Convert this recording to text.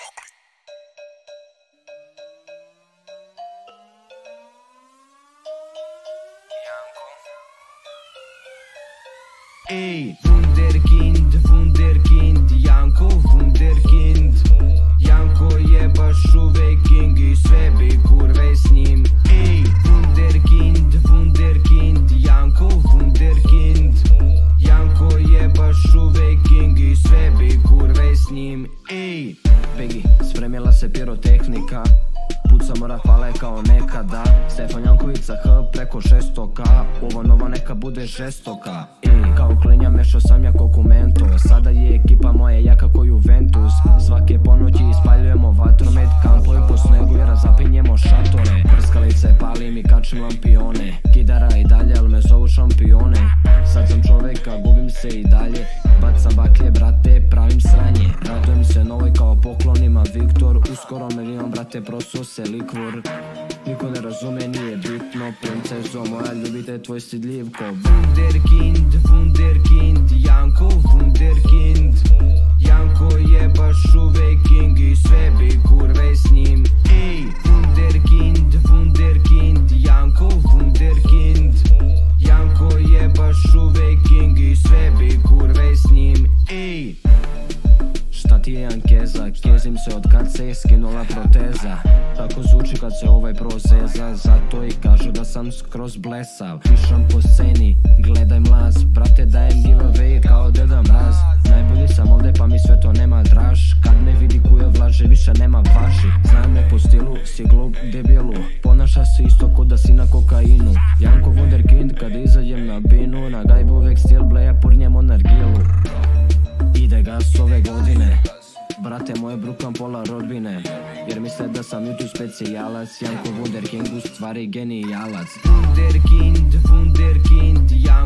Ej, wunderkind, wunderkind, Janko, wunderkind. Janko je baš uvek king i sve bi kurve s njim. Ej, wunderkind, wunderkind, Janko, wunderkind. Janko je baš uvek king i sve bi kurve s njim. Ej, Pegi, spremila se pirotehnika, pucamo rafale kao nekada. Stefan Jankovica H preko 600k, ovo nova neka bude žestoka. Kao klinja mešao sam ja kokumento, sada je ekipa moja jaka ko Juventus. Svake ponoći ispaljujemo vatromet, kampujem po snegu i razapinjemo šatore. Prskalice palim i kačim lampione, kidara i dalje al me zovu šampione. Sad sam čoveka, gubim se i dalje, bacam baklje brate, pravim sranje. Radujem se novoj kao poklonima Viktor, uskoro me imam brate prosto se likvor. Niko ne razume, nije bitno, princezo moja ljubite tvoj stidljivko. Wunderkind, wunderkind, Janko, wunderkind. Janko je baš uvek king i sve bi kurve s njim. Ej, wunderkind, wunderkind, Janko, wunderkind. Janko je baš uvek king i sve bi kurve s njim. Ej, šta ti je Ankeza, kezim se od kad se je skinula proteza. Tako zvuči kad se ovaj prozeza, zato i kažu da sam skroz blesav. Pišam po sceni, gledaj mlaz, brate dajem giveaway kao Deda Mraz. Najbolji sam ovde pa mi sve to nema draž, kad me vidi kuja vlaže više nema važi. Znam me po stilu, si glup debilu, ponaša se isto ko da si na kokainu. Janko wunderkind kad izađem na binu, na gajbu uvek stil bleja purnjemo nargilu. Ide gas ove godine, brate moje brukam pola rodbine, jer misle da sam YouTube specijalac. Janko wunderkind u stvari genijalac. Wunderkind, wunderkind,